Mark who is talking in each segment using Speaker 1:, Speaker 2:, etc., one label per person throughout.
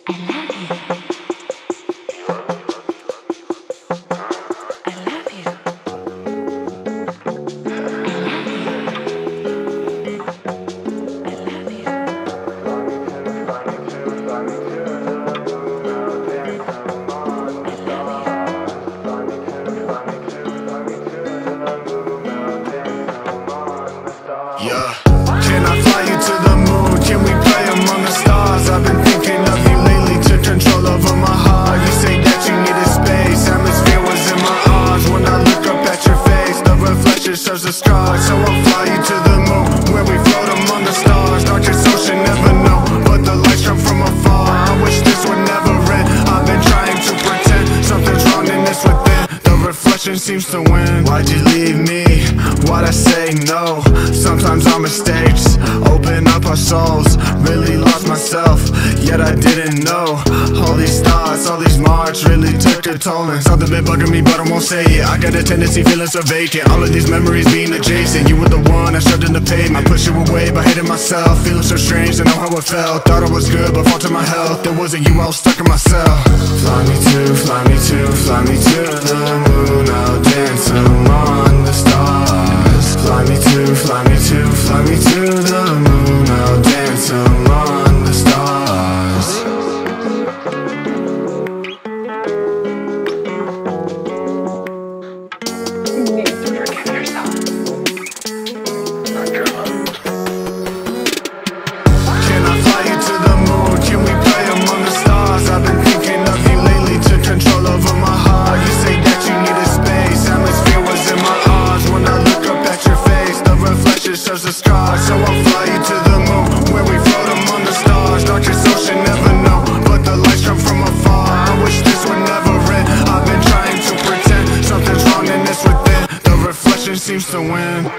Speaker 1: Yeah. Can I fly you to the moon? Can we play among the stars? I've been thinking of you lately, took control over my heart. You say that you needed space, atmosphere was in my arms. When I look up at your face, the reflection shows the scars. So I'll fly you to the moon, where we float among the stars. Darkest ocean, never know, but the lights come from afar. I wish this would never end. I've been trying to pretend something's wrong in this within. The reflection seems to win. Why'd you leave me? Why'd I say no? Sometimes our mistakes open up our souls. Really lost myself, yet I didn't know. All these thoughts, all these marks really took a toll. And something been bugging me, but I won't say it. I got a tendency feeling so vacant. All of these memories being adjacent. You were the one I shoved in the pavement. I push you away by hating myself. Feeling so strange to know how it felt. Thought I was good, but fall to my health. It wasn't you, I was stuck in myself. Fly me to, fly me to, fly me to the moon. I'll dance among the stars. Fly me to, fly me to, fly me to the moon. I'll dance among the stars.
Speaker 2: You need to forgive yourself. Not your love.
Speaker 1: Can I fly you to the moon? Can we play among the stars? I've been thinking of you lately, took control over my heart. You say that you needed space, atmosphere was in my arms. When I look up at your face, the reflection shows the scars. So I'll fly you to the moon, where we float among the stars. Darkest ocean, never know, but the lights come from afar. I wish this would never end. I've been trying to pretend something's wrong in this within. The reflection seems to win.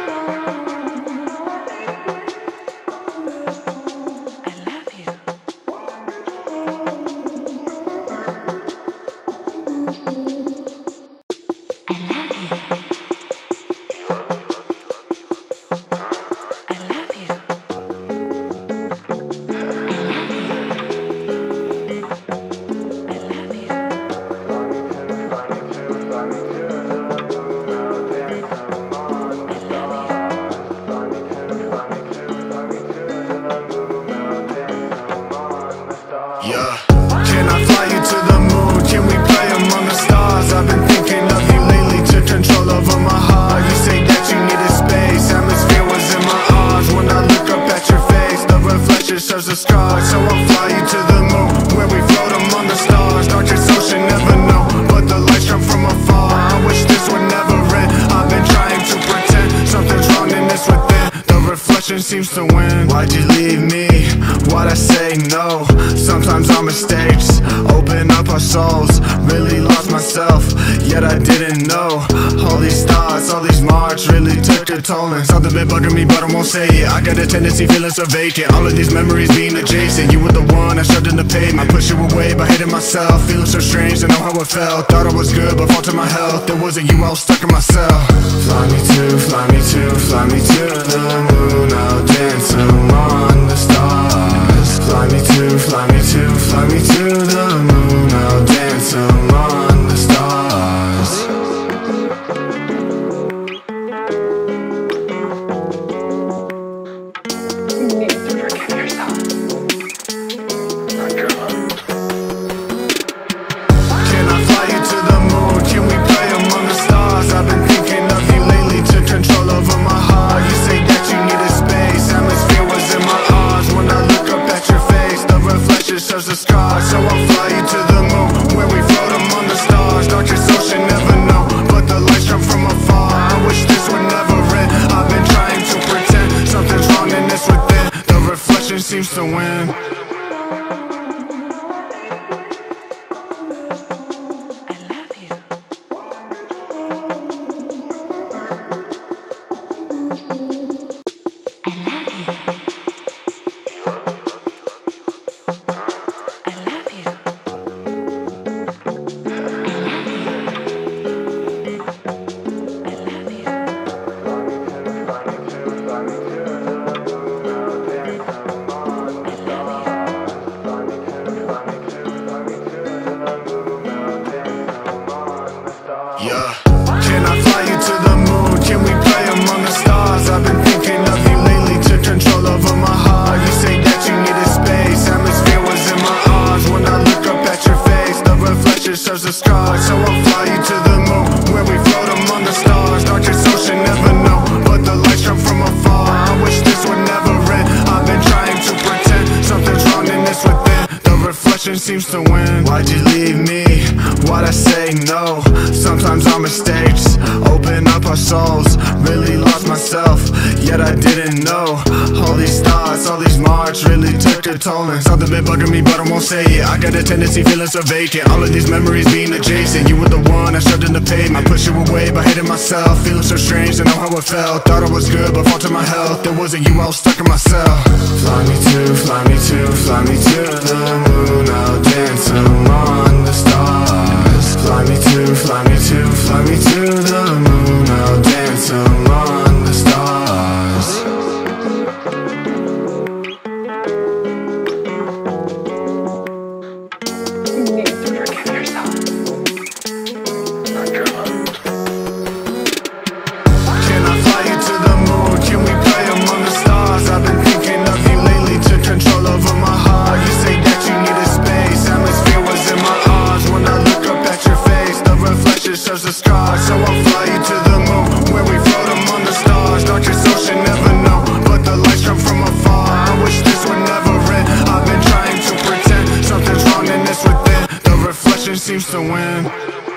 Speaker 1: Yeah. Can I fly you to the moon? Can we play among the stars? I've been thinking of you lately, took control over my heart. You say that you needed space, atmosphere was in my arms. When I look up at your face, the reflection shows the scars. So I'll fly you to the moon, where we float among the stars. Darkest ocean, never know, but the lights come from afar. I wish this would never end. I've been trying to pretend something's wrong in this within. The reflection seems to win. Why'd you leave me? Why'd I say no? Sometimes our mistakes open up our souls. Really lost myself, yet I didn't know. All these thoughts, all these marks really took a toll. And something been bugging me, but I won't say it. I got a tendency feeling so vacant. All of these memories being adjacent. You were the one I shoved in the pavement. I push you away by hating myself. Feeling so strange to know how it felt. Thought I was good, but fall to my health. It wasn't you, I was stuck in myself. Fly me to, fly me to, fly me to the moon. I'll dance among the stars. Fly me to, fly me to, fly me to the moon. I'll dance among the stars.
Speaker 2: You need to forgive yourself. Not your love.
Speaker 1: Can I fly you to the moon? Can we play among the stars? I've been thinking of you lately, took control over my heart. You say that you needed space, atmosphere was in my arms. When I look up at your face, the reflection shows the scars. So I'll fly you to the moon, where we float among the stars. Darkest ocean, never know, but the lights come from afar. I wish this would never end. I've been trying to pretend something's wrong in this within. The reflection seems to win. scarred. So I'll fly you to the moon, where we float among the stars. Darkest ocean, never know, but the lights come from afar. I wish this would never end. I've been trying to pretend something's wrong in this within. The reflection seems to win. Why'd you leave me? Why'd I say no? Sometimes our mistakes open up our souls. Really lost myself, yet I didn't know. All these thoughts, all these marks really took a toll. And something been bugging me, but I won't say it. I got a tendency feeling so vacant. All of these memories being adjacent. You were the one I shoved in the pavement. I push you away by hating myself. Feeling so strange to know how it felt. Thought I was good, but fall to my health. It wasn't you, I was stuck in myself. Fly me to, fly me to, fly me to the moon. I'll dance among the stars. Fly me to, fly me to, fly me to the moon. I'll dance among the stars.
Speaker 2: You need to forgive yourself. Not your love.
Speaker 1: Can I fly you to the moon? Can we play among the stars? I've been thinking of you lately, took control over my heart. You say that you needed space, atmosphere was in my arms. When I look up at your face, the reflection shows the scars. So I'll fly you to the moon, where we float among the stars. Darkest ocean, never know, but the lights come from afar. I wish this would never end. I've been trying to pretend something's wrong in this within. The reflection seems to win.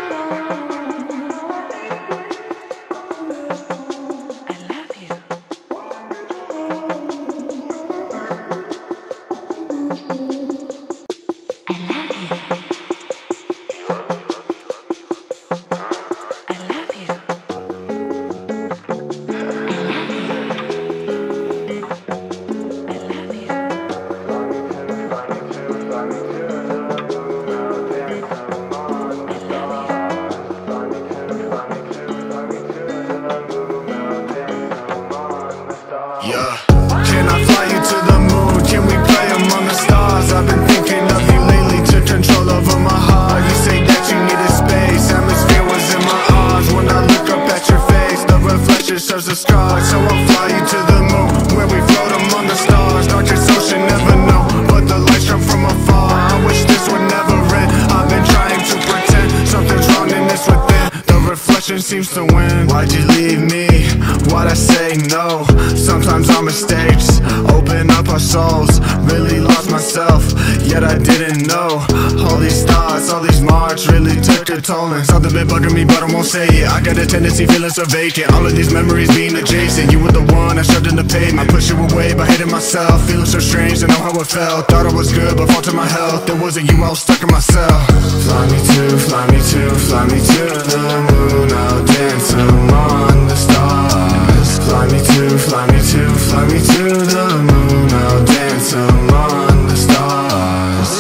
Speaker 1: Yeah. Can I fly you to the moon? Can we play among the stars? I've been thinking of you lately, took control over my heart. You say that you needed space, atmosphere was in my arms. When I look up at your face, the reflection shows the scars. So I'll fly you to the moon, where we float among the stars. Darkest ocean, never know, but the lights come from afar. I wish this would never end. I've been trying to pretend something's wrong in this within. The reflection seems to win. Why'd you leave me? Why'd I say no? Sometimes our mistakes open up our souls. Really lost myself, yet I didn't know. All these thoughts, all these marks really took a toll. And something been bugging me, but I won't say it. I got a tendency feeling so vacant. All of these memories being adjacent. You were the one I shoved in the pavement. I push you away by hating myself. Feeling so strange to know how it felt. Thought I was good, but fall to my health. It wasn't you, I was stuck in myself. Fly me to, fly me to, fly me to the moon. I'll dance among the stars. Fly me to, fly me to, fly me to the moon. I'll dance among the stars.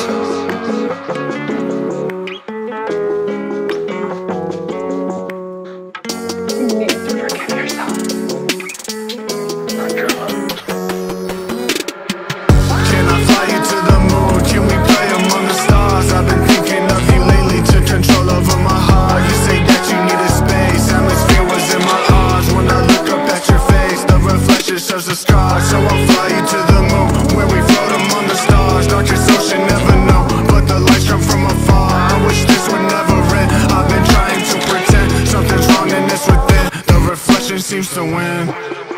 Speaker 2: You need to forgive yourself. Not your love.
Speaker 1: Can I fly you to the moon? Can we play among the stars? I've been thinking of you lately, took control over my heart. You say that you needed space, atmosphere was in my arms. When I look up at your face, the reflection shows the scars. So I'll fly you to the moon, where we float among the stars. Darkest ocean, never know, but the lights come from afar. I wish this would never end. I've been trying to pretend something's wrong in this within. The reflection seems to win.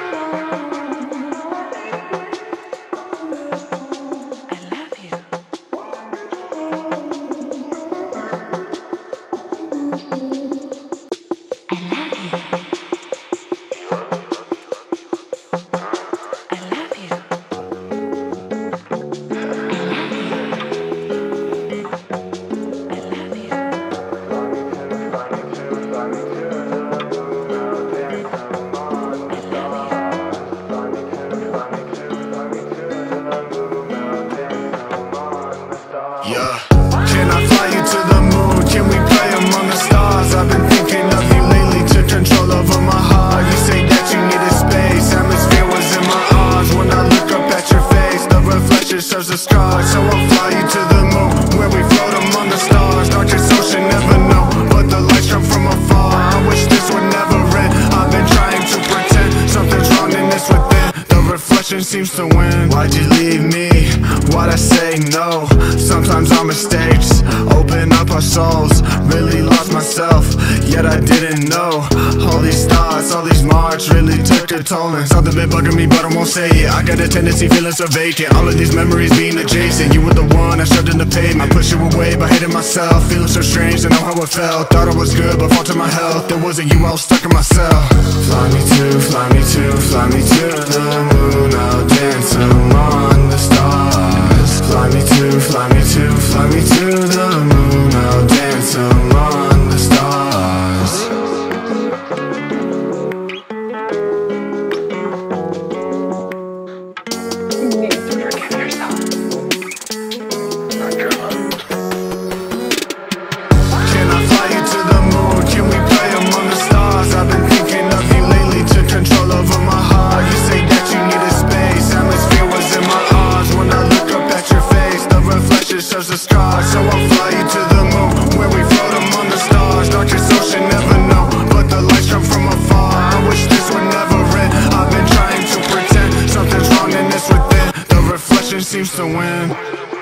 Speaker 1: Yeah. Can I fly you to the moon? Can we play among the stars? I've been thinking of you lately, took control over my heart. You say that you needed space, atmosphere was in my arms. When I look up at your face, the reflection shows the scars. So I'll fly you to the moon, where we float among the stars. Darkest ocean, never know, but the lights come from afar. I wish this would never end. I've been trying to pretend something's wrong in this within. The reflection seems to win. Why'd you leave me? Why'd I say no? Sometimes our mistakes open up our souls, really lost myself, yet I didn't know. All these thoughts, all these marks really took a toll. And something been bugging me but I won't say it. I got a tendency feeling so vacant, all of these memories being adjacent. You were the one I shoved in the pavement, I push you away by hating myself. Feeling so strange to know how it felt. Thought I was good but fought to my health. It wasn't you, I was stuck in myself. Fly me to, fly me to, fly me to the moon. I'll dance among the stars. Fly me to, fly me to, fly me to the moon. I'll dance among the stars.
Speaker 2: You need to forgive yourself. Not your love.
Speaker 1: Can I fly you to the moon? Can we play among the stars? I've been thinking of you lately, took control over my heart. You say that you needed space, atmosphere was in my arms. When I look up at your face, the reflection shows the scars. So I'll fly you to the moon, where we float among the stars. Darkest ocean, never know, but the lights come from afar. I wish this would never end. I've been trying to pretend something's wrong and it's within. The reflection seems to win.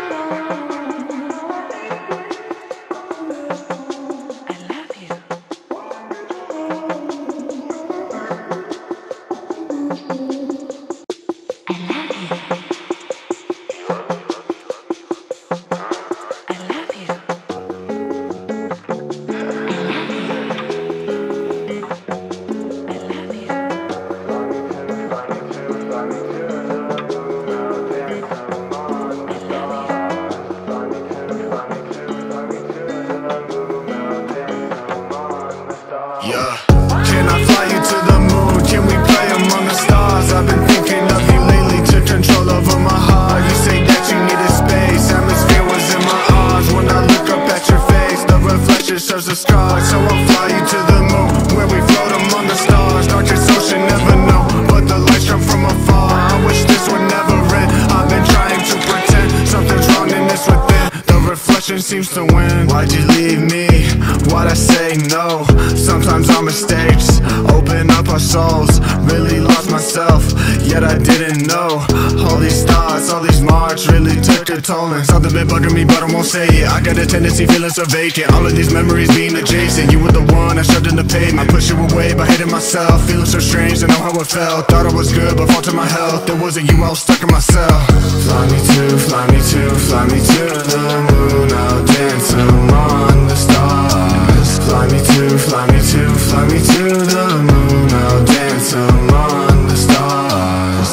Speaker 1: Yeah. Can I fly you to the moon? Can we play among the stars? I've been thinking of you lately, took control over my heart. You say that you needed space, atmosphere was in my arms. When I look up at your face, the reflection shows the scars. So I'll fly you to the moon, where we float among the stars. Darkest ocean, never know, but the lights come from afar. I wish this would never end. I've been trying to pretend something's wrong and it's within. The reflection seems to win. Why'd you leave me? Why'd I say no? Sometimes our mistakes open up our souls. Really lost myself, yet I didn't know. All these thoughts, all these marks really took a toll. And something been bugging me but I won't say it. I got a tendency feeling so vacant, all of these memories being adjacent. You were the one I shoved in the pavement, I push you away by hating myself. Feeling so strange to know how it felt. Thought I was good but fought to my health. It wasn't you, I was stuck in myself. Fly me to, fly me to, fly me to the moon. I'll dance among the stars. Fly me to, fly me to, fly me to the moon. I'll dance among the stars.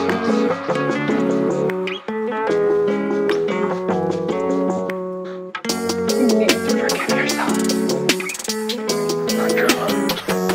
Speaker 2: You need to forgive yourself. Not your love.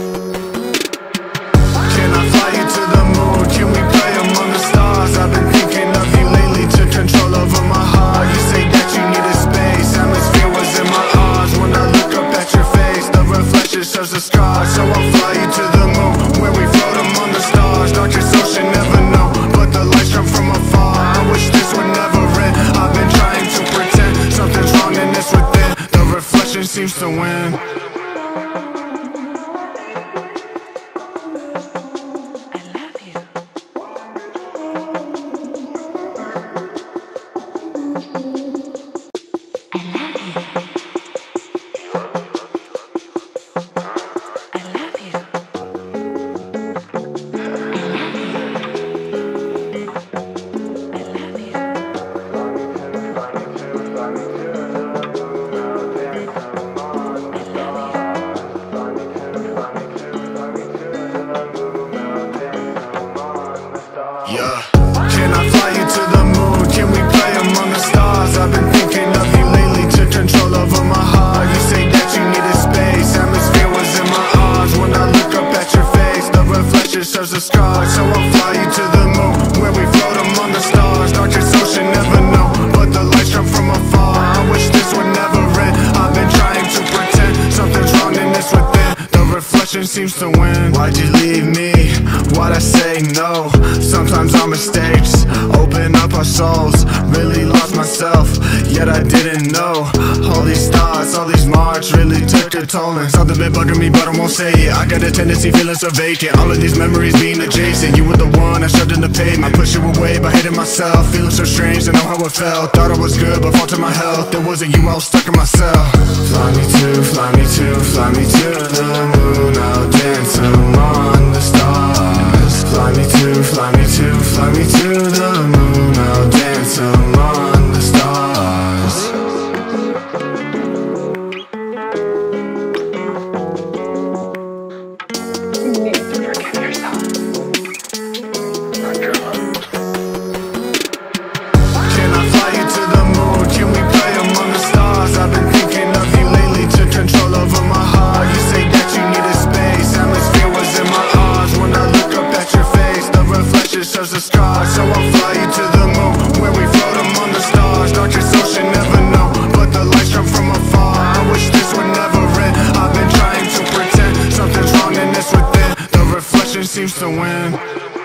Speaker 1: Can I fly you to the moon? Can we play among the stars? I've been thinking of you lately, took control over my heart. You say that you needed space, atmosphere was in my arms. When I look up at your face, the reflection shows the scars. So I'll fly you to the moon, where we float among the stars. Darkest ocean, never know, but the lights come from afar. I wish this would never end. I've been trying to pretend something's wrong and it's within. The reflection seems to win. Yeah. Can I fly you to the moon? Can we play among the stars? I've been thinking of you lately, took control over my heart. You say that you needed space, atmosphere was in my arms. When I look up at your face, the reflection shows the scars. So I'll fly you to the moon, where we float among the stars. Darkest ocean, never know, but the lights come from afar. I wish this would never end. I've been trying to pretend something's wrong and it's within. The reflection seems to win. Why'd you leave me? Why'd I say no? Sometimes our mistakes open up our souls. Really lost myself, yet I didn't know. All these thoughts, all these marks really took a toll. And something been bugging me but I won't say it. I got a tendency feeling so vacant. All of these memories being adjacent. You were the one I shoved in the pavement. I push you away by hating myself. Feeling so strange to know how it felt. Thought I was good but fall to my health. It wasn't you, I was stuck in myself. Fly me to, fly me to, fly me to the moon. I'll dance among the stars. Fly me to, fly me to, fly me to the moon. I'll dance among the stars.
Speaker 2: You need to forgive yourself. Not your love.
Speaker 1: Can I fly you to the moon? Can we play among the stars? I've been thinking of you lately, took control over my heart. You say that you needed space, atmosphere was in my arms. When I look up at your face, the reflection shows the scars. So I'll fly you to the moon, where we float among the stars. Darkest ocean, never know, but the lights come from afar. I wish this would never end. I've been trying to pretend something's wrong and it's within. The reflection seems to win.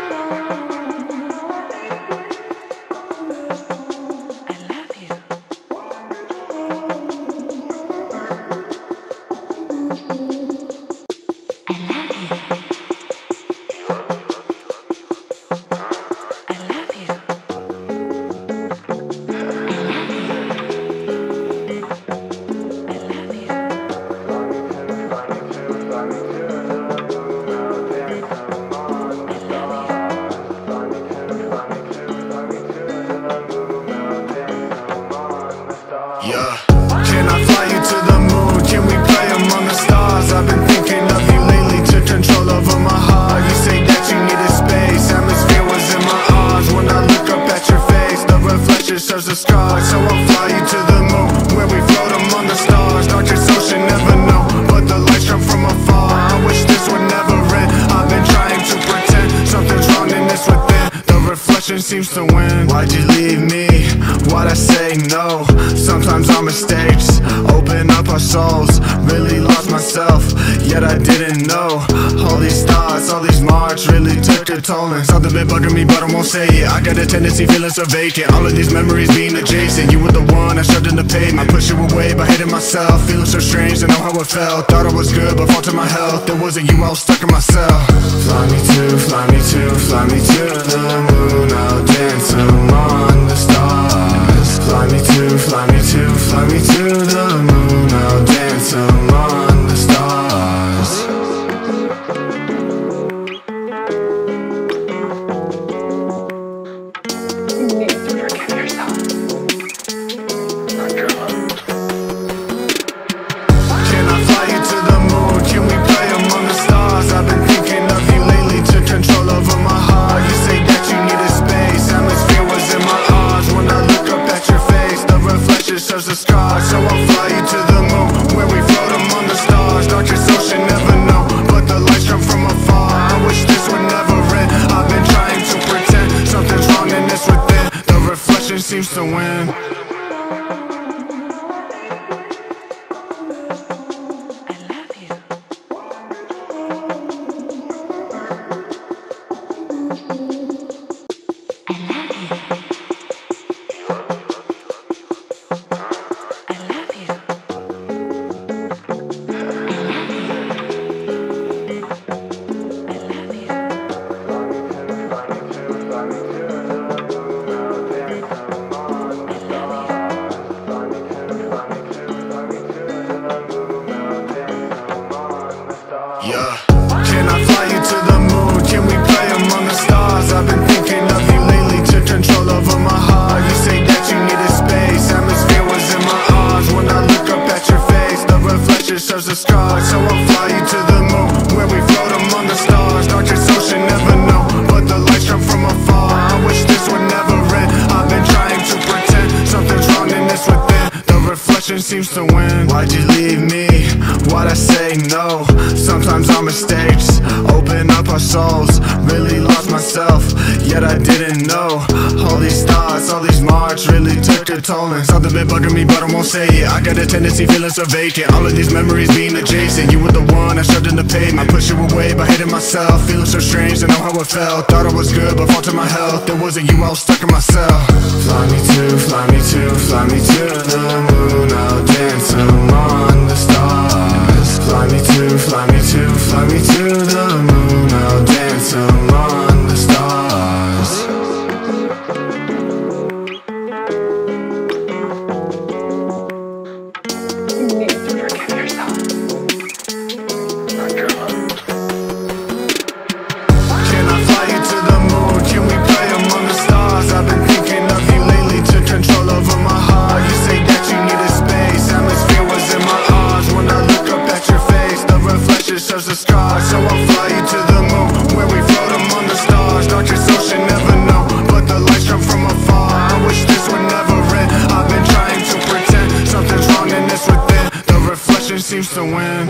Speaker 1: Yeah. Can I fly you to the moon? Can we play among the stars? I've been thinking of you lately, took control over my heart. You say that you needed space, atmosphere was in my arms. When I look up at your face, the reflection shows the scars. So I'll fly you to the moon, where we float among the stars. Darkest ocean, never know, but the lights come from afar. I wish this would never end. I've been trying to pretend something's wrong and it's within. The reflection seems to win. Why'd you leave me? Why'd I say no? Sometimes our mistakes open up our souls. Really lost myself, yet I didn't know. All these thoughts, all these marks really took a toll. And something been bugging me but I won't say it. I got a tendency feeling so vacant. All of these memories being adjacent. You were the one I shoved in the pavement. I push you away by hating myself. Feeling so strange to know how it felt. Thought I was good but fall to my health. It wasn't you, I was stuck in myself. Fly me to, fly me to, fly me to the moon. I'll dance among the stars. Fly me to, fly me to, fly me to the moon. I'll dance among the stars.
Speaker 2: You need to forgive yourself. Not your love.
Speaker 1: Can I fly you to the moon? Can we play among the stars? I've been thinking of you lately, took control over my heart. You say that you needed space, atmosphere was in my arms. When I look up at your face, the reflection shows the scars. So I'll fly you to the moon, where we float among the stars. Darkest ocean, never know, but the lights come from afar. I wish this would never end. I've been trying to pretend something's wrong and it's within. The reflection seems to win. Yeah. Can I fly you to the moon? Can we play among the stars? I've been thinking of you lately, took control over my heart. You say that you needed space, atmosphere was in my arms. When I look up at your face, the reflection shows the scars. So I'll fly you to the moon, where we float among the stars. Darkest ocean, never know, but the lights come from afar. I wish this would never end. I've been trying to pretend something's wrong and it's within. The reflection seems to win. Why'd you leave me? Why'd I say no? Sometimes our mistakes open up our souls. Really lost myself, yet I didn't know. All these thoughts, all these marks really took a toll. And something been bugging me but I won't say it. I got a tendency feeling so vacant. All of these memories being adjacent. You were the one I shoved in the pavement. I push you away by hating myself. Feeling so strange to know how it felt. Thought I was good but fall to my health. It wasn't you, I was stuck in myself. Fly me to, fly me to, fly me to the moon. I'll dance scars. So I'll fly you to the moon, where we float among the stars. Darkest ocean, never know, but the lights come from afar. I wish this would never end. I've been trying to pretend something's wrong and it's within. The reflection seems to win.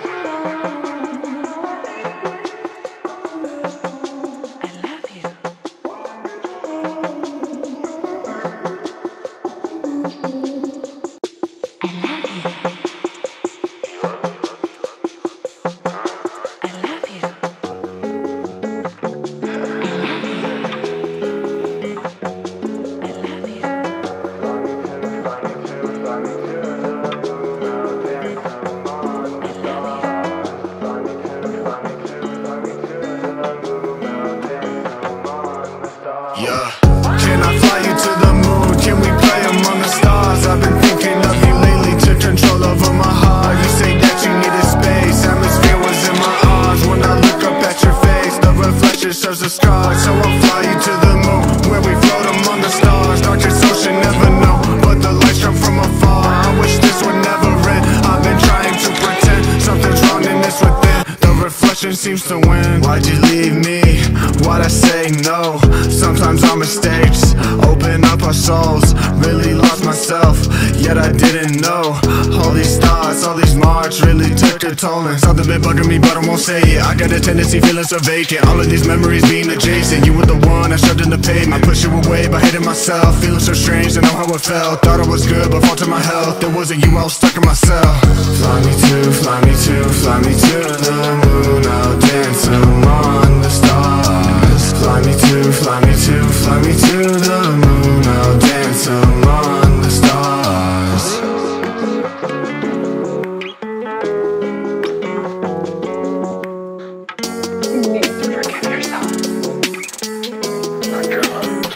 Speaker 1: Yeah. Can I fly you to the moon? Can we play among the stars? I've been thinking of you lately, took control over my heart. You say that you needed space, atmosphere was in my arms. When I look up at your face, the reflection shows the scars. So I'll fly you to the moon, where we float among the stars. Darkest ocean, never know, but the lights come from afar. I wish this would never end. I've been trying to pretend something's wrong and it's within. The reflection seems to win. Why'd you leave me? Why'd I say no? Sometimes our mistakes open up our souls. Really lost myself, yet I didn't know. All these thoughts, all these marks really took a toll. And something been bugging me, but I won't say it. I got a tendency feeling so vacant. All of these memories being adjacent. You were the one I shoved in the pavement. I push you away by hating myself. Feeling so strange to know how it felt. Thought I was good, but fall to my health. It wasn't you, I was stuck in myself. Fly me to, fly me to, fly me to the moon. I'll dance among the stars. Fly me to, fly me to, fly me to the moon. I'll dance among the stars.
Speaker 2: You need to forgive yourself. Not your love.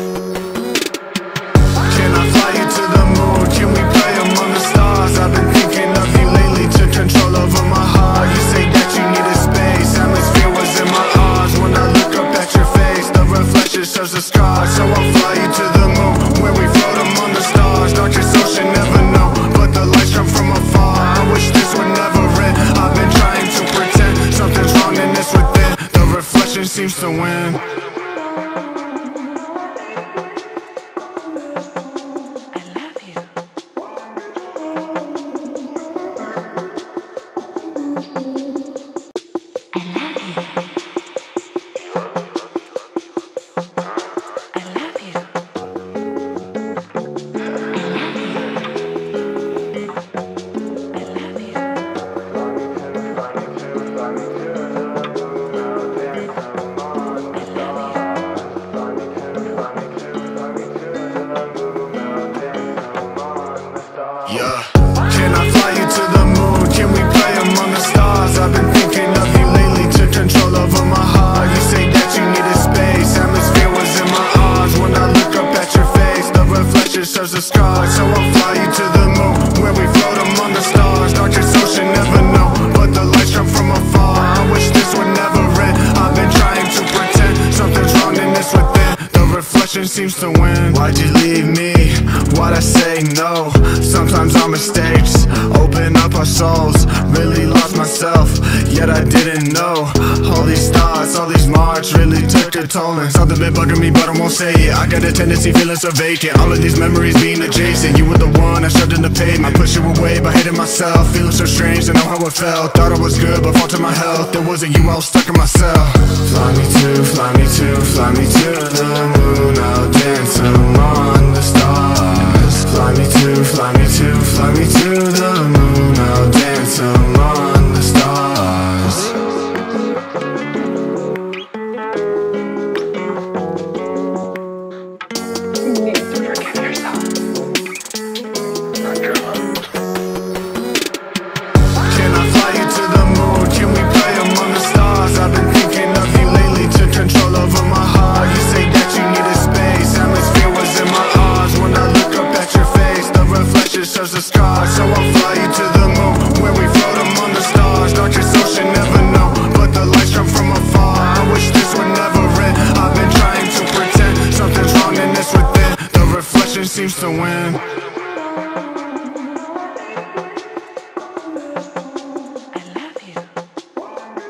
Speaker 1: Can I fly you to the moon? Can we play among the stars? I've been thinking of you lately, took control over my heart. You say that you needed space, atmosphere was in my arms. When I look up at your face, the reflection shows the scars. So I'll fly you to the moon, where we float among the stars. Darkest ocean, never know, but the lights come from afar. I wish this would never end. I've been trying to pretend something's wrong and it's within. The reflection seems to win. Yeah. Can I fly you to the moon? Can we play among the stars? I've been thinking of you lately, took control over my heart. You say that you needed space, atmosphere was in my arms. When I look up at your face, the reflection shows the scars. So I'll fly you to the moon, where we float among the stars. Darkest ocean, never know, but the lights come from afar. I wish this would never end. I've been trying to pretend something's wrong and it's within. The reflection seems to win. Why'd you leave me? Why'd I say no? Sometimes our mistakes open up our souls. Really lost myself, yet I didn't know. All these thoughts, all these marks really took a toll. And something been bugging me, but I won't say it. I got a tendency feeling so vacant. All of these memories being adjacent. You were the one I shoved in the pavement. I push you away by hating myself. Feeling so strange to know how it felt. Thought I was good, but fall to my health. It wasn't you, I was stuck in myself. Fly me to, fly me to, fly me to the moon. I'll dance among the stars. Fly me to, fly me to, fly me to the moon. I'll dance among the stars.
Speaker 2: You need to forgive yourself. Not your love.
Speaker 1: Can I fly you to the moon? Can we play among the stars? I've been thinking of you lately, took control over my heart. You say that you needed space, atmosphere was in my arms. When I look up at your face, the reflection shows the scars. So I'll fly you to the moon, where we float among the stars. Darkest ocean, never know, but the lights come from afar. I wish this would never end. I've been trying to pretend something's wrong and it's within. The reflection seems to win.
Speaker 2: I love you.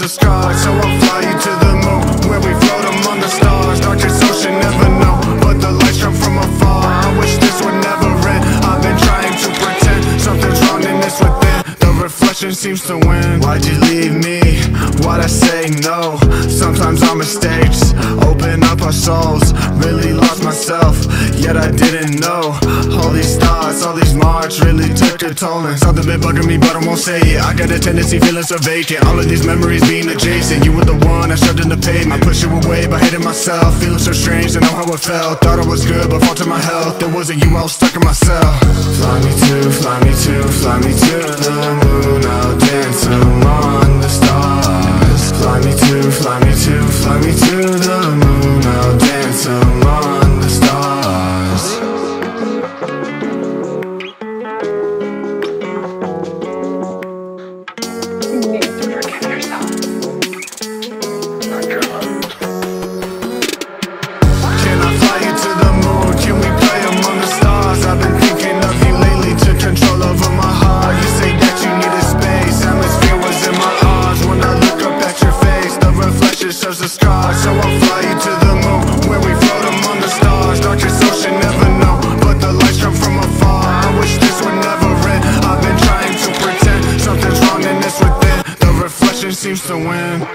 Speaker 1: a scar. So I'll fly you to the moon, where we float among the stars. Darkest ocean, never know, but the lights come from afar. I wish this would never end. I've been trying to pretend something's wrong in this within. The reflection seems to win. Why'd you leave me? Why'd I say no? Sometimes our mistakes open up our souls. Really lost myself, yet I didn't know. All these thoughts, all these marks really took a toll. And something been bugging me, but I won't say it. I got a tendency feeling so vacant. All of these memories being adjacent. You were the one I shoved in the pavement. I push you away by hating myself. Feeling so strange to know how it felt. Thought I was good, but fall to my health. It wasn't you, I was stuck in myself. Fly me to, fly me to, fly me to the moon. I'll dance among the stars. Fly me to, fly me to, fly me to the moon. I'll dance among the stars.
Speaker 2: You need to forgive yourself. Not your love.
Speaker 1: Can I fly you to the moon? Can we play among the stars? I've been thinking of you lately, took control over my heart. You say that you needed space, atmosphere was in my arms. When I look up at your face, the reflection shows the scars. So I'll fly you to the moon, where we float among the stars. Darkest ocean, never know, but the lights come from afar. I wish this would never end. I've been trying to pretend something's wrong in this within. The reflection seems to win.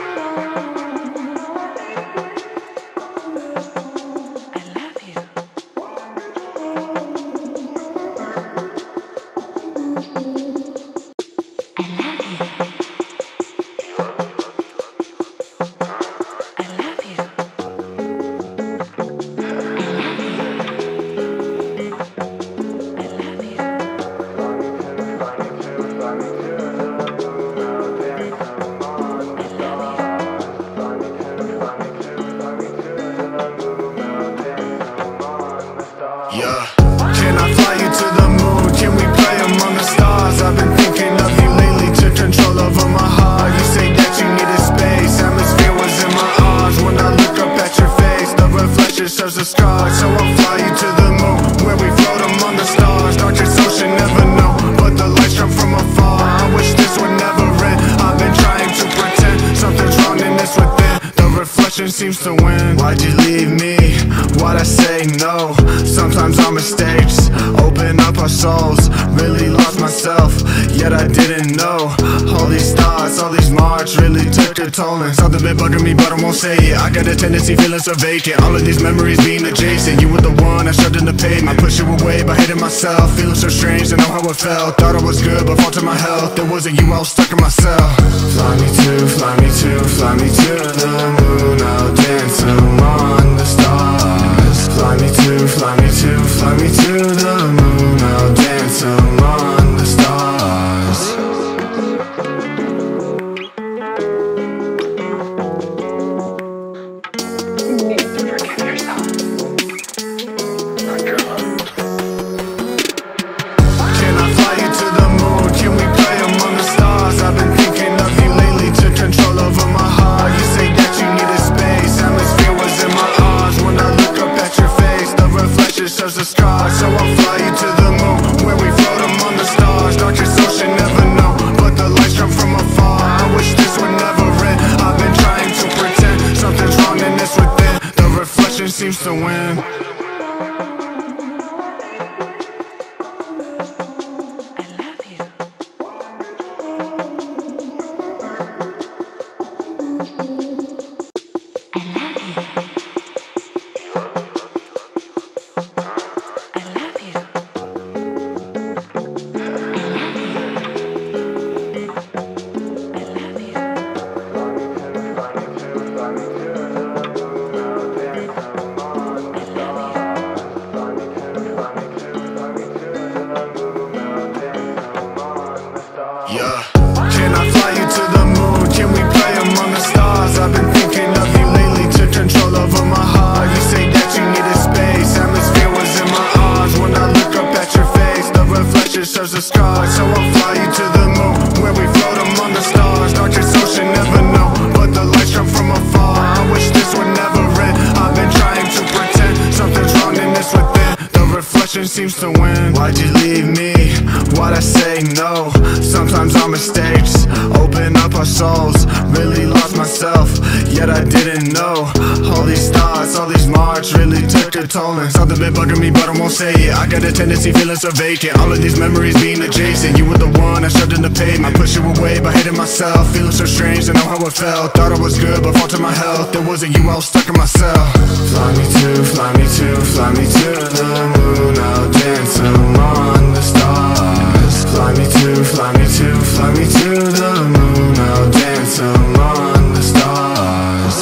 Speaker 1: Yeah. Can I fly you to the moon? Can we play among the stars? I've been thinking of you lately, took control over my heart. You say that you needed space, atmosphere was in my arms. When I look up at your face, the reflection shows the scars. So I'll fly you to the moon, where we float among the stars. Darkest ocean, never know, but the lights come from afar. I wish this would never end. I've been trying to pretend something's wrong in this within. The reflection seems to win. Why'd you leave me? Why'd I say no? Sometimes our mistakes open up our souls. Really lost myself, yet I didn't know. All these thoughts, all these marks really took a toll. And something been bugging me, but I won't say it. I got a tendency feeling so vacant. All of these memories being adjacent. You were the one I shoved in the pavement. I push you away by hating myself. Feeling so strange to know how it felt. Thought I was good, but fall to my health. It wasn't you, I was stuck in myself. Fly me to, fly me to, fly me to the moon. I'll dance among the stars. Fly me to, fly me to, fly me to the moon. I'll dance among the stars.
Speaker 2: You need to forgive yourself. Not your love.
Speaker 1: Can I fly you to the moon? Can we play among the stars? I've been thinking of you lately, took control over my heart. You say that you needed space, atmosphere was in my arms. When I look up at your face, the reflection shows the scars. So I'll fly you to the moon, where we float among the stars. Darkest ocean, never know, but the lights come from afar. I wish this would never end. I've been trying to pretend something's wrong in this within. The reflection seems to win. Yeah. Can I fly you to the moon? Can we play among the stars? I've been thinking of you lately, took control over my heart. You say that you needed space, atmosphere was in my arms. When I look up at your face, the reflection shows the scars. So I'll fly you to the moon, where we float among the stars. Darkest ocean, never know, but the lights come from afar. I wish this would never end. I've been trying to pretend something's wrong in this within. The reflection seems to win. Why'd you leave me? Why'd I say no? Sometimes our mistakes open up our souls. Really myself, yet I didn't know. All these thoughts, all these marks really took a toll. And something been bugging me but I won't say it. I got a tendency feeling so vacant, all of these memories being adjacent. You were the one I shoved in the pavement, I push you away by hating myself. Feeling so strange to know how it felt. Thought I was good but fall to my health. It wasn't you, I was stuck in myself. Fly me to, fly me to, fly me to the moon. I'll dance among the stars. Fly me to, fly me to, fly me to the moon. I'll dance among the stars.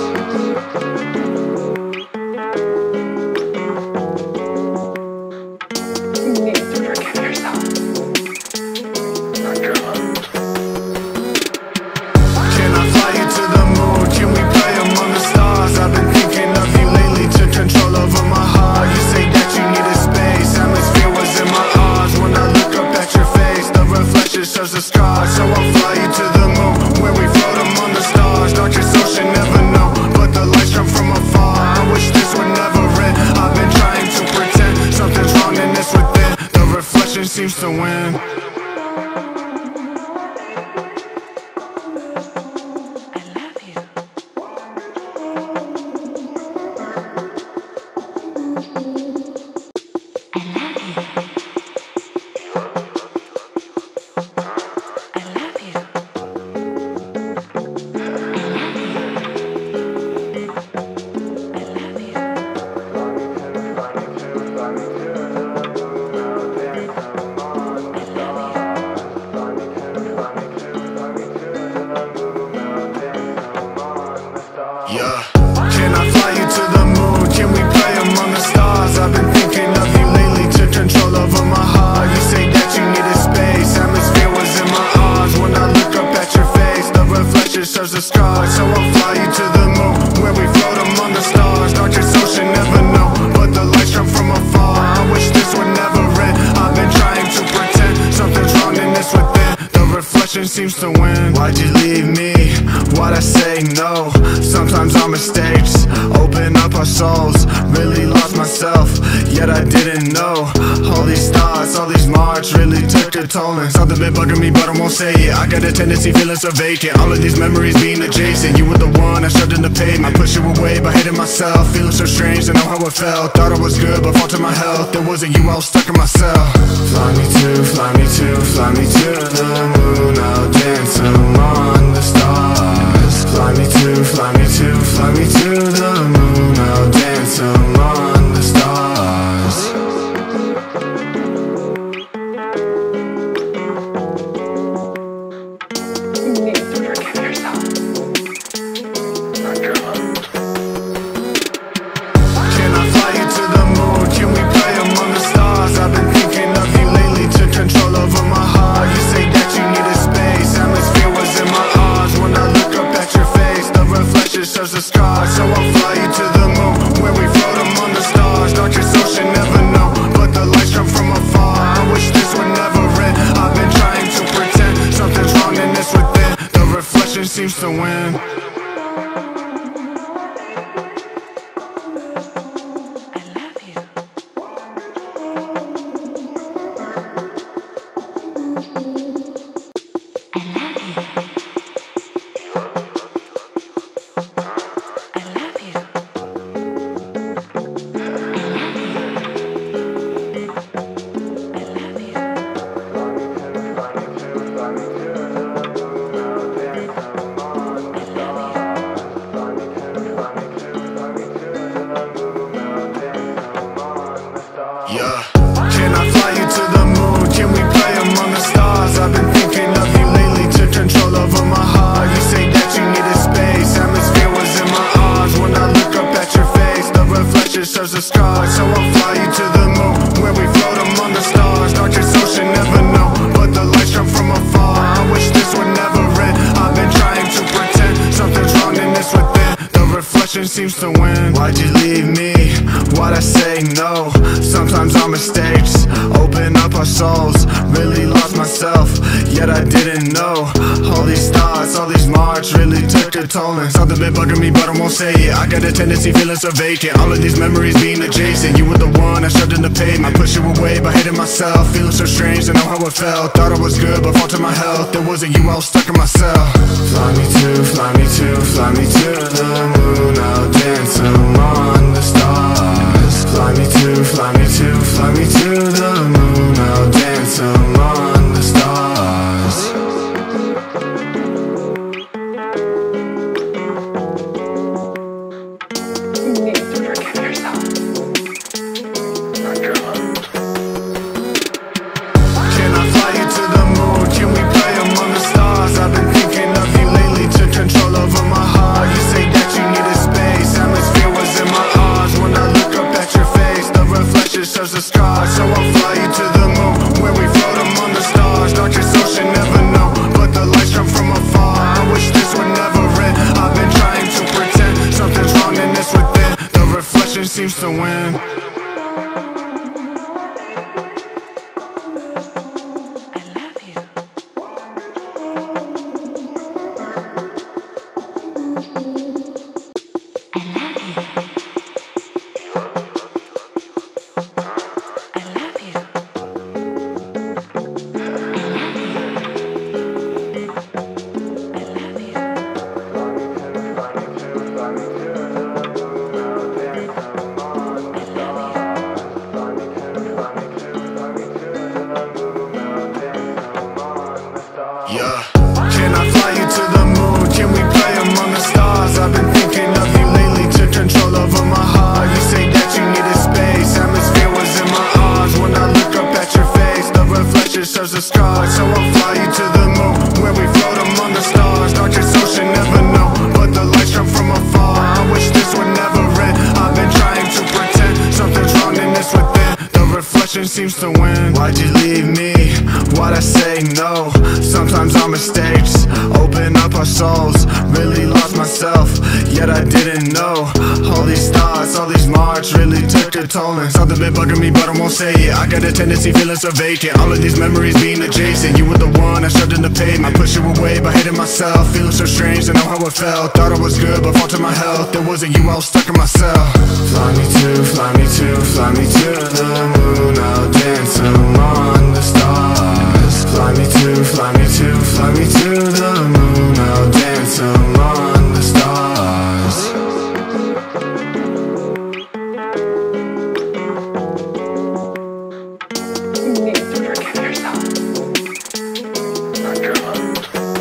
Speaker 2: You need to forgive yourself. Not your love.
Speaker 1: Can I fly you to the moon? Can we play among the stars? I've been thinking of you lately, took control over my heart. You say that you needed space, atmosphere was in my arms. When I look up at your face, the reflection shows the scars. So I'll fly you to the moon, where we float among the stars. Darkest ocean, never know, but the lights come from afar. I wish this would never end. I've been trying to pretend something's wrong and it's within. The reflection seems to win. Yeah. Can I fly you to the moon? Can we play among the stars? I've been thinking of you lately, took control over my heart. You say that you needed space, atmosphere was in my arms. When I look up at your face, the reflection shows the scars. So I'll fly you to the moon, where we float among the stars. Darkest ocean, never know, but the lights come from afar. I wish this would never end. I've been trying to pretend something's wrong and it's within. The reflection seems to win. Why'd you leave me? Why'd I say no? Sometimes our mistakes open up our souls. Really lost myself, yet I didn't know. All these thoughts, all these marks really took a toll. And something been bugging me but I won't say it. I got a tendency feeling so vacant, all of these memories being adjacent. You were the one I shoved in the pavement, I push you away by hating myself. Feeling so strange to know how it felt. Thought I was good but fall to my health. It wasn't you, I was stuck in myself. Fly me to, fly me to, fly me to the moon. I'll dance among the stars. Fly me to, fly me to, fly me to the moon. I'll dance among the stars.
Speaker 2: You need to forgive yourself. Not your love.
Speaker 1: Can I fly you to the moon? Can we play among the stars? I've been thinking of you lately, took control over my heart. You say that you needed space, atmosphere was in my arms. When I look up at your face, the reflection shows the scars. So I'll fly you to the moon, where we float among the stars. Darkest ocean, never know, but the lights come from afar. I wish this would never end. I've been trying to pretend something's wrong and it's within. The reflection seems to win. Yeah. Can I fly you to the moon? Can we play among the stars? I've been thinking of you lately, took control over my heart. You say that you needed space, atmosphere was in my arms. When I look up at your face, the reflection shows the scars. So I'll fly you to the moon, where we float among the stars. Darkest ocean, never know, but the lights come from afar. I wish this would never end. I've been trying to pretend something's wrong and it's within. The reflection seems to win. Why'd you leave me? Why'd I say no? Sometimes our mistakes open up our souls. Really lost myself, yet I didn't know. All these thoughts, all these marks really took a toll. And something been bugging me but I won't say it. I got a tendency feeling so vacant, all of these memories being adjacent. You were the one I shoved in the pavement, I push you away by hating myself. Feeling so strange to know how it felt. Thought I was good but fall to my health. It wasn't you, I was stuck in myself. Fly me to, fly me to, fly me to the moon. I'll dance among the stars. Fly me to, fly me to, fly me to the moon. I'll dance among the stars.
Speaker 2: You need to forgive yourself. Not your love.
Speaker 1: Can I fly you to the moon? Can we play among the stars? I've been thinking of you lately, took control over my heart. You say that you needed space, atmosphere was in my arms. When I look up at your face, the reflection shows the scars. So I'll fly you to the moon, where we float among the stars. Darkest ocean, never know, but the lights come from afar. I wish this would never end. I've been trying to pretend something's wrong and it's within. The reflection seems to win. Yeah. Can I fly you to the moon? Can we play among the stars? I've been thinking of you lately, took control over my heart. You say that you needed space, atmosphere was in my arms. When I look up at your face, the reflection shows the scars. So I'll fly you to the moon, where we float among the stars. Darkest ocean, never know, but the lights come from afar. I wish this would never end. I've been trying to pretend something's wrong and it's within. The reflection seems to win. Why'd you leave me? Why'd I say no? Sometimes our mistakes open up our souls. Really lost myself, yet I didn't know. All these thoughts, all these marks really took a toll. And something been bugging me but I won't say it. I got a tendency feeling so vacant, all of these memories being adjacent. You were the one I shoved in the pavement, I push you away by hating myself. Feeling so strange to know how it felt. Thought I was good but fall to my health. It wasn't you, I was stuck in myself. Fly me to, fly me to, fly me to the moon. I'll dance among the stars. Fly me to, fly me to, fly me to the moon. I'll dance among the stars.
Speaker 2: You need to forgive yourself. Not your love.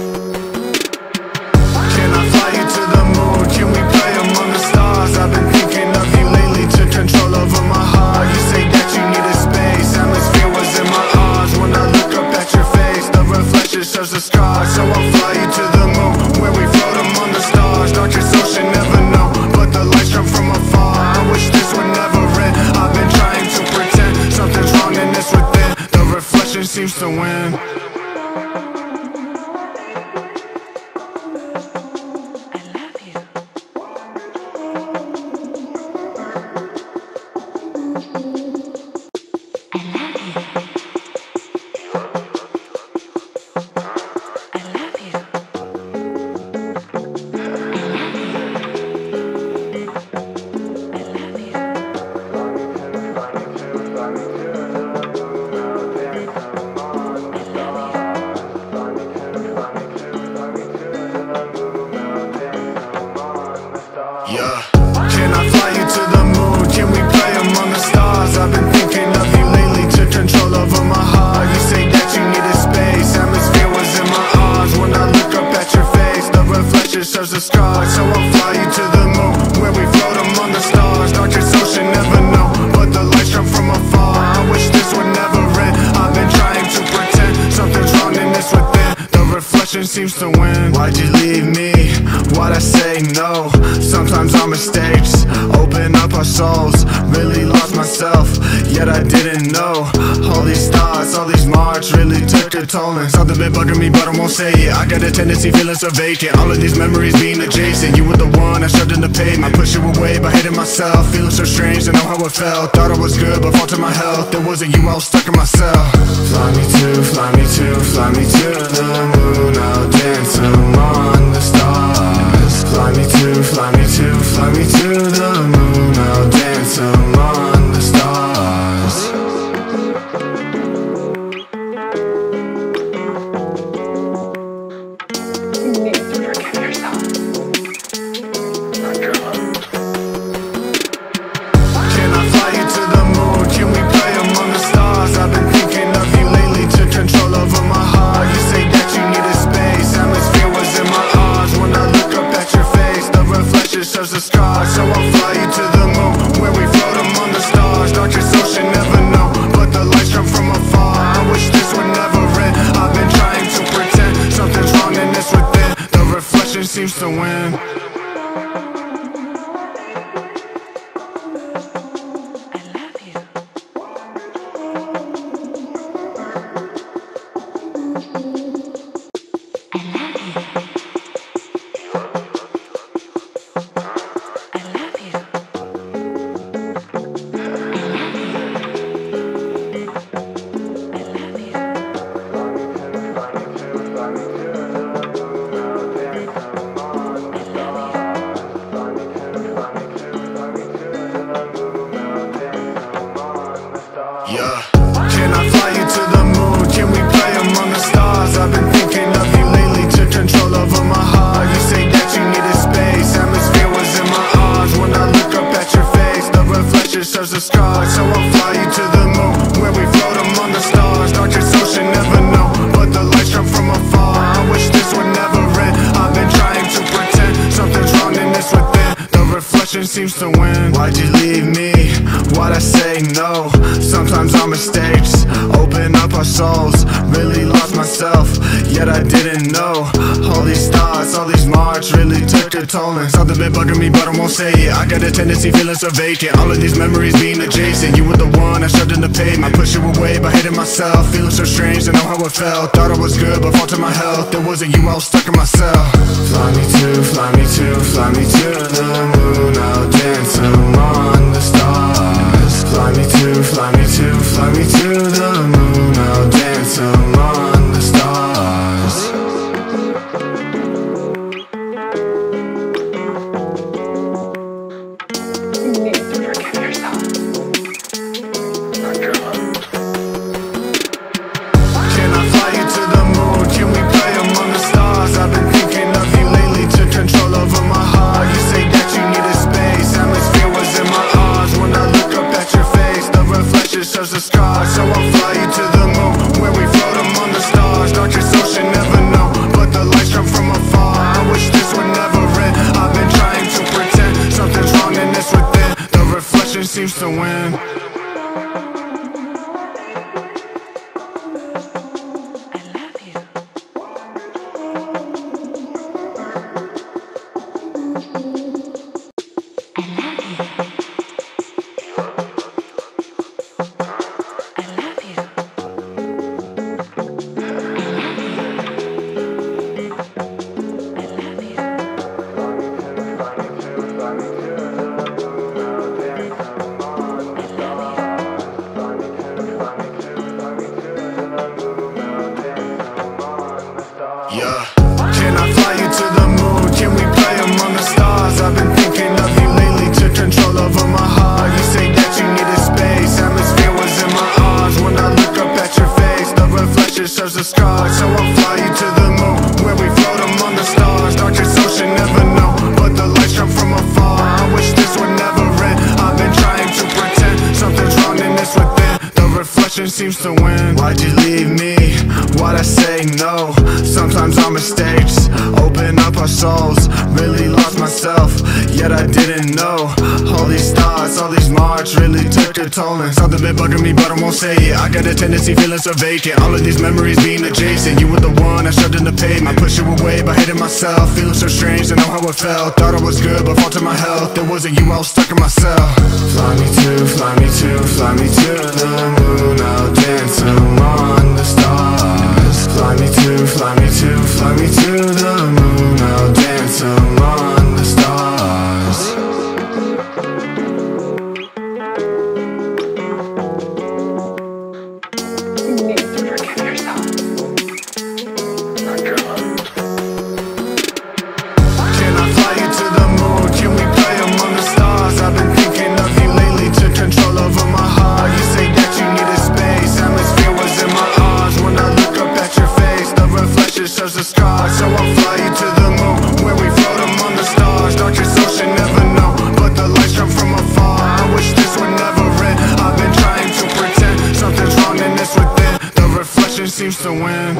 Speaker 1: Can I fly you to the moon? Can we play among the stars? I've been thinking of you lately, took control over my heart. You say that you needed space, atmosphere was in my arms. When I look up at your face, the reflection shows the scars. So I'll fly you to the moon, where we float among the stars. Darkest ocean, never know, but the lights come from afar. I wish this would never end. I've been trying to pretend something's wrong and it's within. The reflection seems to win. Yeah. Can I fly you to the moon? Can we play among the stars? I've been thinking of you lately, took control over my heart. You say that you needed space, atmosphere was in my arms. When I look up at your face, the reflection shows the scars. So I'll fly you to the moon, where we float among the stars. Darkest ocean, never know, but the lights come from afar. I wish this would never end. I've been trying to pretend something's wrong and it's within. The reflection seems to win. Why'd you leave me? Why'd I say no? Sometimes our mistakes open up our souls. Really lost myself, yet I didn't know. All these thoughts, all all these marks really took a toll. And something been bugging me, but I won't say it. I got a tendency feeling so vacant. All of these memories being adjacent. You were the one I shoved in the pavement. I push you away by hating myself. Feeling so strange to know how it felt. Thought I was good, but fall to my health. It wasn't you, I was stuck in myself. Fly me to, fly me to, fly me to the moon. I'll dance among the stars. Fly me to, fly me to, fly me to the moon. I'll dance among the stars.
Speaker 2: You need to forgive yourself. Not your love.
Speaker 1: Can I fly you to the moon? Can we play among the stars? I've been thinking of you lately, took control over my heart. You say that you needed space, atmosphere was in my arms. When I look up at your face, the reflection shows the scars. So I'll fly you to the moon, where we float among the stars. Darkest ocean, never know, but the lights come from afar. I wish this would never end. I've been trying to pretend something's wrong and it's within. The reflection seems to win. Yeah. Can I fly you to the moon? Can we play among the stars? I've been thinking of you lately, took control over my heart. You say that you needed space, atmosphere was in my arms. When I look up at your face, the reflection shows the scars. So I'll fly you to the moon, where we float among the stars. Darkest ocean, never know, but the lights come from afar. I wish this would never end. I've been trying to pretend something's wrong and it's within. The reflection seems to win. Why'd you leave me? Why'd I say no? Sometimes our mistakes open up our souls. Really lost myself, yet I didn't know. All these thoughts, all these marks really took a toll. And something been bugging me, but I won't say it. I got a tendency feeling so vacant. All of these memories being adjacent. You were the one I shoved in the pavement. I push you away by hating myself. Feeling so strange to know how it felt. Thought I was good, but fall to my health. It wasn't you, I was stuck in myself. Fly me to, fly me to, fly me to the moon. I'll dance among the stars. Fly me to, fly me to, fly me to the moon. I'll dance among the stars.
Speaker 2: You need to forgive yourself. Not your love.
Speaker 1: Can I fly you to the moon? Can we play among the stars? I've been thinking of you lately, took control over my heart. You say that you needed space, atmosphere was in my arms. When I look up at your face, the reflection shows the scars. So I'll fly you to the moon, where we float among the stars. Darkest ocean, never know, but the lights come from afar. I wish this would never end. I've been trying to pretend something's wrong and it's within. The reflection seems to win. Yeah. Can I fly you to the moon? Can we play among the stars? I've been thinking of you lately, took control over my heart. You say that you needed space, atmosphere was in my arms. When I look up at your face, the reflection shows the scars. So I'll fly you to the moon, where we float among the stars. Darkest ocean, never know, but the lights come from afar. I wish this would never end. I've been trying to pretend something's wrong and it's within. The reflection seems to win. Why'd you leave me? Why'd I say no? Sometimes our mistakes open up our souls. Really lost myself, yet I didn't know. All these thoughts, stars, all these marks really took a toll. And something been bugging me, but I won't say it. I got a tendency feeling so vacant. All of these memories being adjacent. You were the one I shoved in the pavement. I pushed you away by hating myself. Feeling so strange to know how it felt. Thought I was good, but fall to my health. It wasn't you, I was stuck in myself. Fly me to, fly me to, fly me to the moon. I'll dance among the stars. Fly me to, fly me to, fly me to the moon. I'll dance among the stars.
Speaker 2: You need to forgive yourself. Not your love.
Speaker 1: Can I fly you to the moon? Can we play among the stars? I've been thinking of you lately, took control over my heart. You say that you needed space, atmosphere was in my arms. When I look up at your face, the reflection shows the scars. So I'll fly you to the moon, where we float among the stars. Darkest ocean, never know, but the lights come from afar. I wish this would never end. I've been trying to pretend something's wrong and it's within. The reflection seems to win.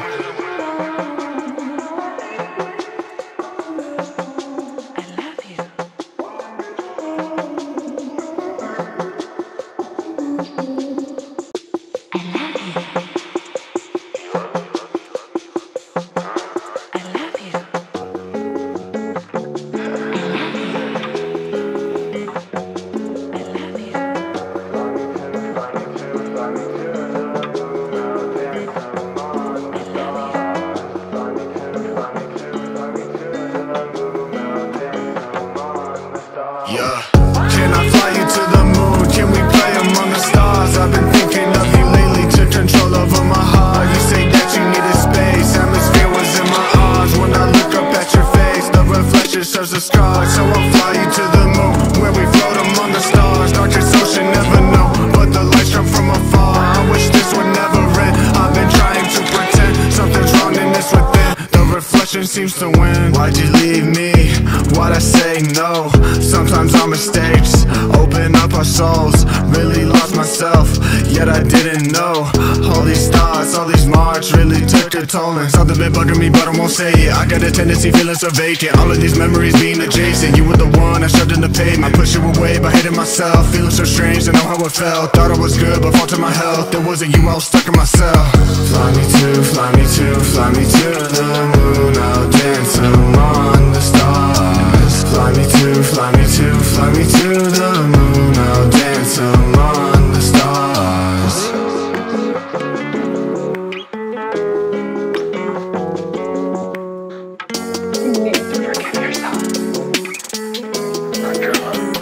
Speaker 1: Yeah. Can I fly you to the moon? Can we play among the stars? I've been thinking of you lately, took control over my heart. You say that you needed space, atmosphere was in my arms. When I look up at your face, the reflection shows the scars. So I'll fly you to the moon, where we float among the stars. Darkest ocean, never know, but the lights come from afar. I wish this would never end. I've been trying to pretend something's wrong and it's within. The reflection seems to win. Why'd you leave me? Why'd I say no? Sometimes our mistakes open up our souls. Really lost myself, yet I didn't know. All these thoughts, all these marks really took a toll. And something been bugging me, but I won't say it. I got a tendency feeling so vacant. All of these memories being adjacent. You were the one I shoved in the pavement. I pushed you away by hating myself. Feeling so strange to know how it felt. Thought I was good, but fall to my health. It wasn't you, I was stuck in myself. Fly me to, fly me to, fly me to the moon. I'll dance among the stars. Fly me to, fly me to, fly me to the moon. I'll dance among the stars.
Speaker 2: You need to forgive yourself. Not your love.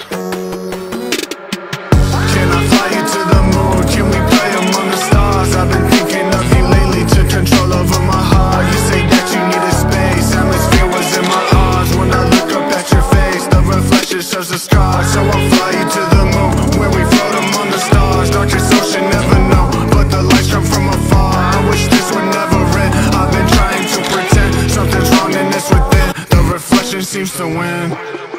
Speaker 1: Can I fly you to the moon? Can we play among the stars? I've been thinking of you lately, took control over my heart. You say that you needed space, atmosphere was in my arms. When I look up at your face, the reflection shows the scars. So I'll fly you to the moon, where we float among the stars. Darkest ocean, never know, but the lights come from afar. I wish this would never end. I've been trying to pretend something's wrong and it's within. The reflection seems to win.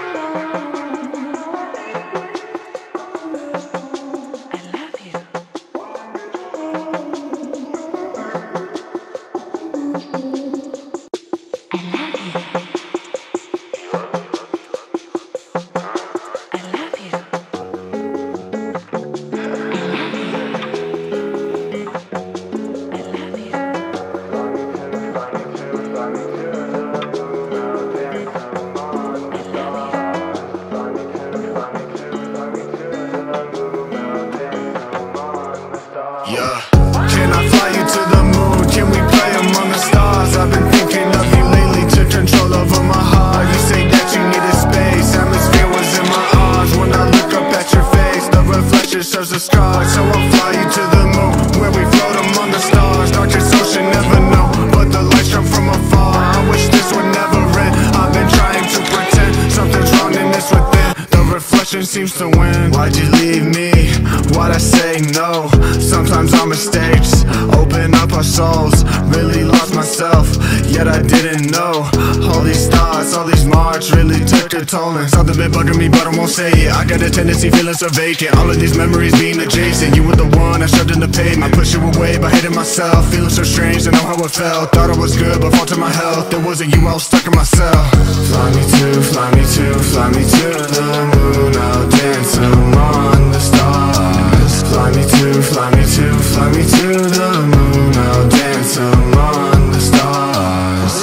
Speaker 1: Yeah. Can I fly you to the moon? Can we play among the stars? I've been thinking of you lately, took control over my heart. You say that you needed space, atmosphere was in my arms. When I look up at your face, the reflection shows the scars. So I'll fly you to the moon, where we float among the stars. Darkest ocean, never know, but the lights come from afar. I wish this would never end. I've been trying to pretend something's wrong and it's within. The reflection seems to win. Why'd you leave me? Why'd I say no? Sometimes our mistakes open up our souls. Really lost myself, yet I didn't know. All these thoughts, all these marks really took a toll. And something been bugging me but I won't say it. I got a tendency feeling so vacant, all of these memories being adjacent. You were the one I shoved in the pavement, I push you away by hating myself. Feeling so strange to know how it felt. Thought I was good but fall to my health. It wasn't you, I was stuck in myself. Fly me to, fly me to, fly me to the moon. I'll dance among the stars. Fly me to, fly me to, fly me to the moon. I'll dance among the stars.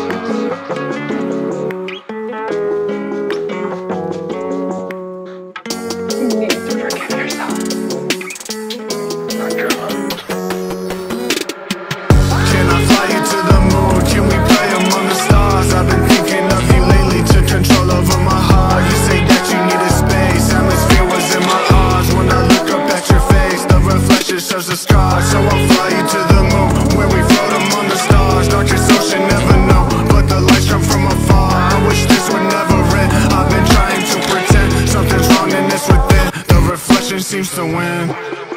Speaker 2: You need to forgive yourself. Not your love.
Speaker 1: Can I fly you to the moon? Can we play among the stars? I've been thinking of you lately, took control over my heart. You say that you needed space, atmosphere was in my arms. When I look up at your face, the reflection shows the scars. So I'll fly you to the moon, where we float among the stars. Darkest ocean, never know, but the lights come from afar. I wish this would never end. I've been trying to pretend something's wrong and it's within. The reflection seems to win.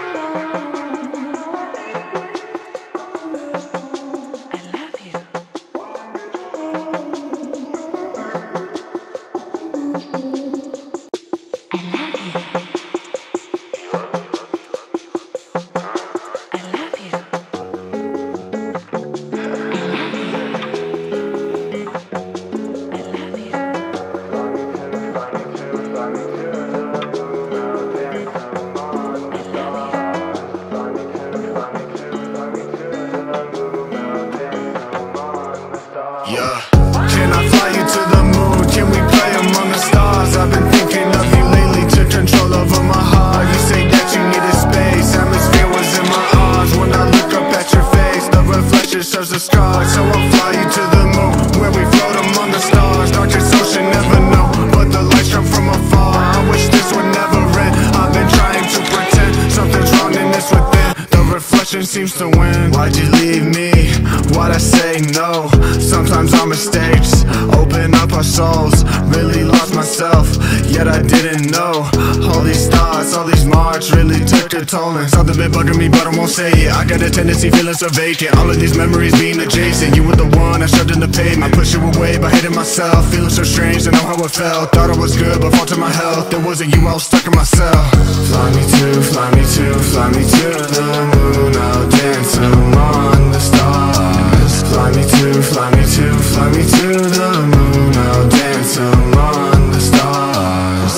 Speaker 1: Yeah. Can I fly you to the moon? Can we play among the stars? I've been thinking of you lately, took control over my heart. You say that you needed space, atmosphere was in my arms. When I look up at your face, the reflection shows the scars. So I'll fly you to the moon, where we float among the stars. Darkest ocean, never know, but the lights come from afar. I wish this would never end. I've been trying to pretend something's wrong and it's within. The reflection seems to win. Why'd you leave me? Why'd I say no? Sometimes our mistakes open up our souls. Really lost myself, yet I didn't know. All these thoughts, all these marks really took a toll. And something been bugging me but I won't say it. I got a tendency feeling so vacant, all of these memories being adjacent. You were the one I shoved in the pavement, I push you away by hating myself. Feeling so strange to know how it felt. Thought I was good but fall to my health. It wasn't you, I was stuck in myself. Fly me to, fly me to, fly me to the moon. I'll dance among the stars. Fly me to, fly me to, fly me to the moon. I'll dance among the stars.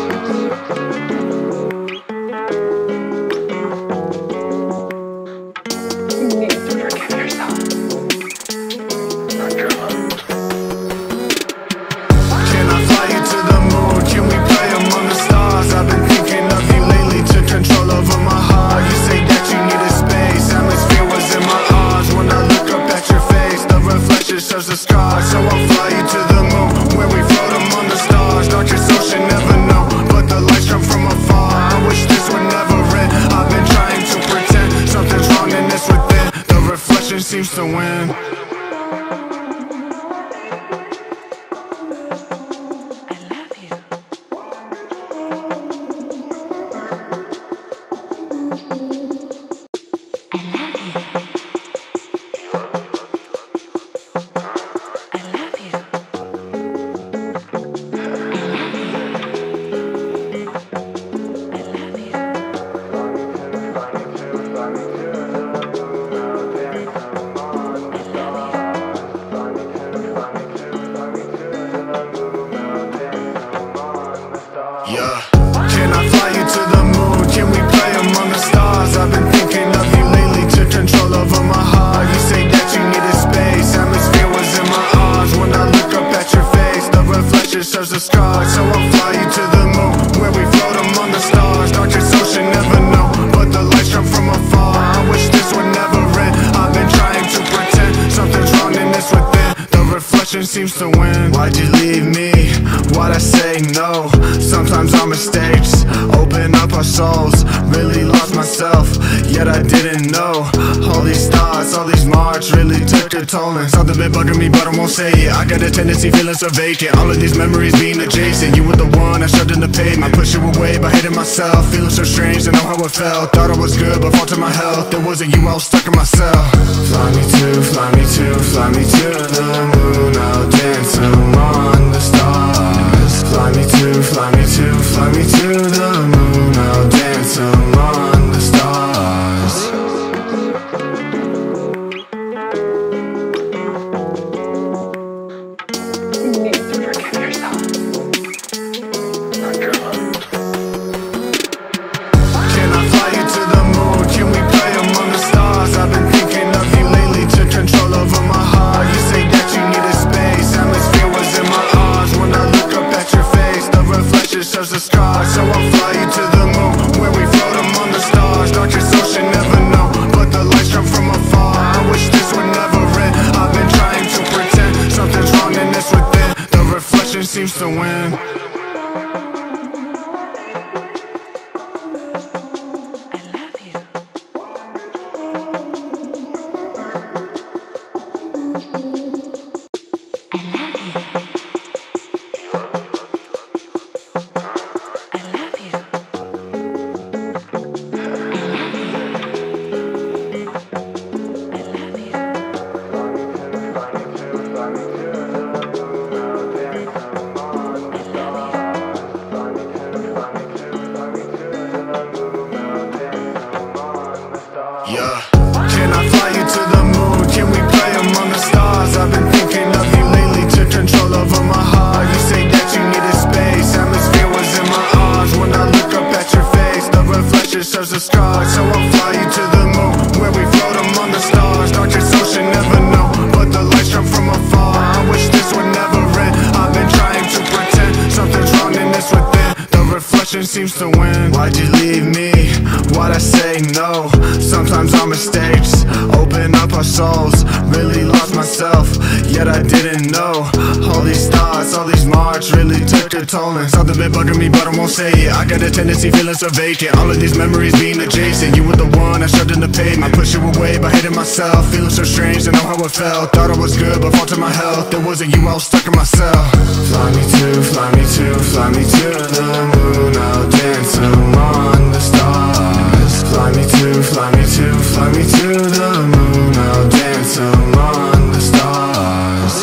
Speaker 2: You need to forgive yourself. Not your love.
Speaker 1: Can I fly you to the moon? Can we play among the stars? I've been thinking of you lately, took control over my heart. You say that you needed space, atmosphere was in my arms. When I look up at your face, the reflection shows the scars. So I'll fly you to the moon, where we float among the stars. Darkest ocean, never know, but the lights come from afar. I wish this would never end. I've been trying to pretend something's wrong and it's within. The reflection seems to win. Yeah. Can I fly you to the moon? Can we play among the stars? I've been thinking of you lately, took control over my heart. You say that you needed space, atmosphere was in my arms. When I look up at your face, the reflection shows the scars. So I'll fly you to the moon, where we float among the stars. Darkest ocean, never know, but the lights come from afar. I wish this would never end. I've been trying to pretend something's wrong and it's within. The reflection seems to win. Why'd you leave me? Why'd I say no? Sometimes our mistakes open up our souls. Really lost myself, yet I didn't know. All these thoughts, stars, all these marks really took a toll. And something been bugging me, but I won't say it. I got a tendency feeling so vacant. All of these memories being adjacent. You were the one I shoved in the pavement. I pushed you away by hating myself. Feeling so strange to know how it felt. Thought I was good, but fall to my health. It wasn't you, I was stuck in myself. Fly me to, fly me to, fly me to the moon. I'll dance among the stars. Fly me to, fly me to, fly me to the moon. I'll dance among the stars.
Speaker 2: You need to forgive yourself. Not your love.
Speaker 1: Can I fly you to the moon? Can we play among the stars? I've been thinking of you lately, took control over my heart. You say that you needed space, atmosphere was in my arms. When I look up at your face, the reflection shows the scars. So I'll fly you to the moon, where we float among the stars. Darkest ocean, never know, but the lights come from afar. I wish this would never end. I've been trying to pretend something's wrong and it's within. The reflection seems to win. Yeah. Can I fly you to the moon? Can we play among the stars? I've been thinking of you lately, took control over my heart. You say that you needed space, atmosphere was in my arms. When I look up at your face, the reflection shows the scars. So I'll fly you to the moon, where we float among the stars. Darkest ocean, never know, but the lights come from afar. I wish this would never end. I've been trying to pretend something's wrong and it's within. The reflection seems to win. Why'd you leave me? Why'd I say no? Sometimes our mistakes open up our souls. Really lost myself, yet I didn't know. All these thoughts, all these marks really took a toll. And something been bugging me, but I won't say it. I got a tendency feeling so vacant. All of these memories being adjacent. You were the one I shoved in the pavement. I pushed you away by hating myself. Feeling so strange to know how it felt. Thought I was good, but fall to my health. It wasn't you, I was stuck in myself. Fly me to, fly me to, fly me to the moon. I'll dance among the stars. Fly me to, fly me to, fly me to the moon. I'll dance among the stars.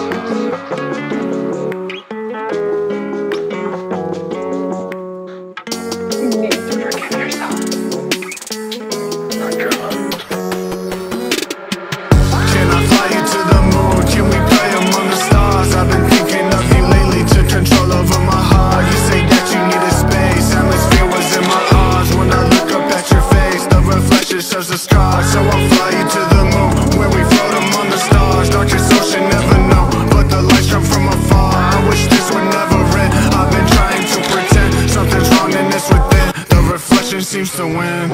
Speaker 2: You need to forgive yourself. Not your love.
Speaker 1: Can I fly you to the moon? Can we play among the stars? I've been thinking of you lately, took control over my heart. You say that you needed space, atmosphere was in my arms. When I look up at your face, the reflection shows the scars. So I'll fly you to the moon, where we float among the stars. Darkest ocean, never know, but the lights come from afar. I wish this would never end. I've been trying to pretend something's wrong and it's within. The reflection seems to win.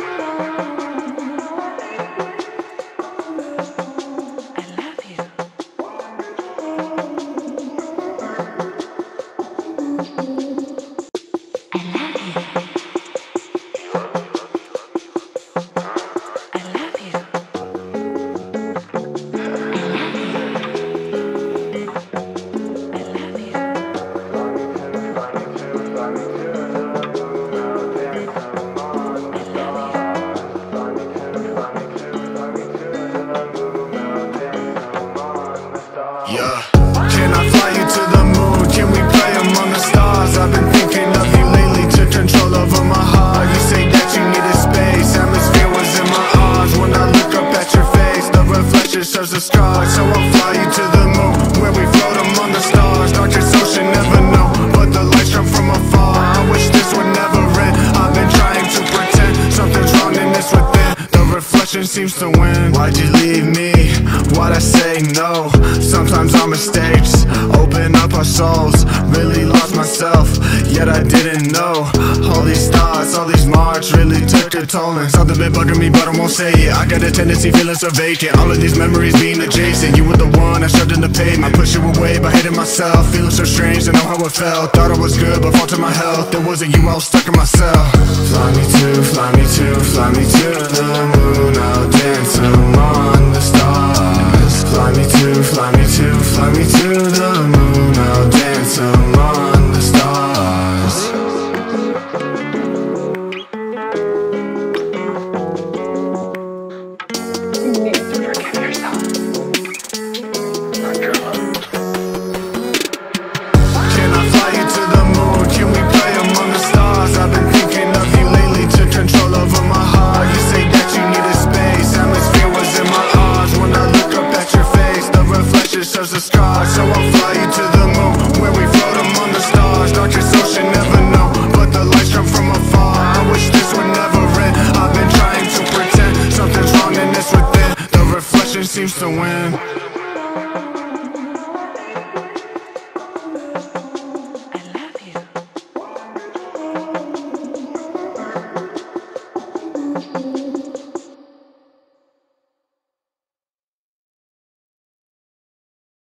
Speaker 1: Yeah. Can I fly you to the moon? Can we play among the stars? I've been thinking of you lately, took control over my heart. You say that you needed space, atmosphere was in my arms. When I look up at your face, the reflection shows the scars. So I'll fly you to the moon, where we float among the stars. Darkest ocean, never know, but the lights come from afar. I wish this would never end. I've been trying to pretend something's wrong and it's within. The reflection seems to win. Why'd you leave me? Why'd I say no? Sometimes our mistakes open up our souls. Really lost myself, yet I didn't know. All these thoughts, all these marks really took a toll. And something been bugging me, but I won't say it. I got a tendency feeling so vacant. All of these memories being adjacent. You were the one I shoved in the paid me. I push you away by hating myself, feeling so strange to know how it felt. Thought I was good, but fall to my health. It wasn't you, I was stuck in my cell. Fly me to, fly me to, fly me to the moon. I'll dance among the stars. Fly me to, fly me to, fly me to the moon. I'll dance among the stars.
Speaker 2: You need to forgive yourself. Not your love.
Speaker 1: Can I fly you to the moon? Can we play among the stars? I've been thinking of you lately, took control over my heart. You say that you needed space, atmosphere was in my eyes. When I look up at your face, the reflection shows the scars. So I'll fly you to the moon, where we float among the stars. Darkest ocean, never know, but the lights come from afar. I wish this would never end. I've been trying to pretend something's wrong and it's within. The reflection seems to win.